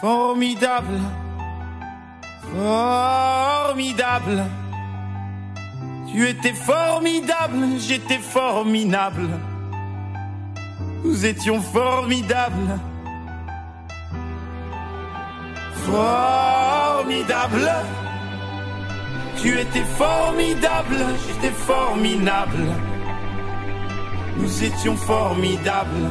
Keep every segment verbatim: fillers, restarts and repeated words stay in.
Formidable, formidable. Tu étais formidable, j'étais formidable. Nous étions formidables. Formidable. Tu étais formidable, j'étais formidable. Nous étions formidables.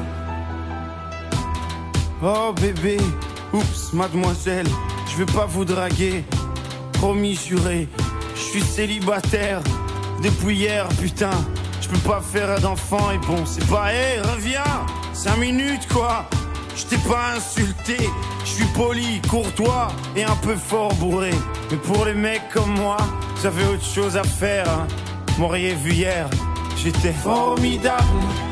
Oh bébé, oups, mademoiselle, je veux pas vous draguer. Promis juré, je suis célibataire depuis hier, putain. Je peux pas faire d'enfant et bon, c'est pas, hé, hey, reviens, cinq minutes quoi. Je t'ai pas insulté, je suis poli, courtois et un peu fort bourré. Mais pour les mecs comme moi, j'avais autre chose à faire, hein. M'auriez vu hier, j'étais formidable.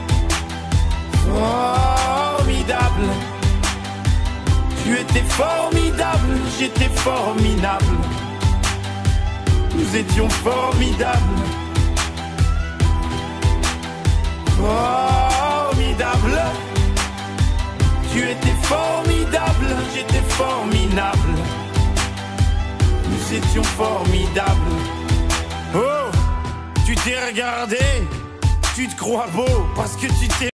Formidable. Tu étais formidable, j'étais formidable. Nous étions formidables. Formidable. Tu étais formidable, j'étais formidable. Nous étions formidables. Oh, tu t'es regardé, tu te crois beau parce que tu t'es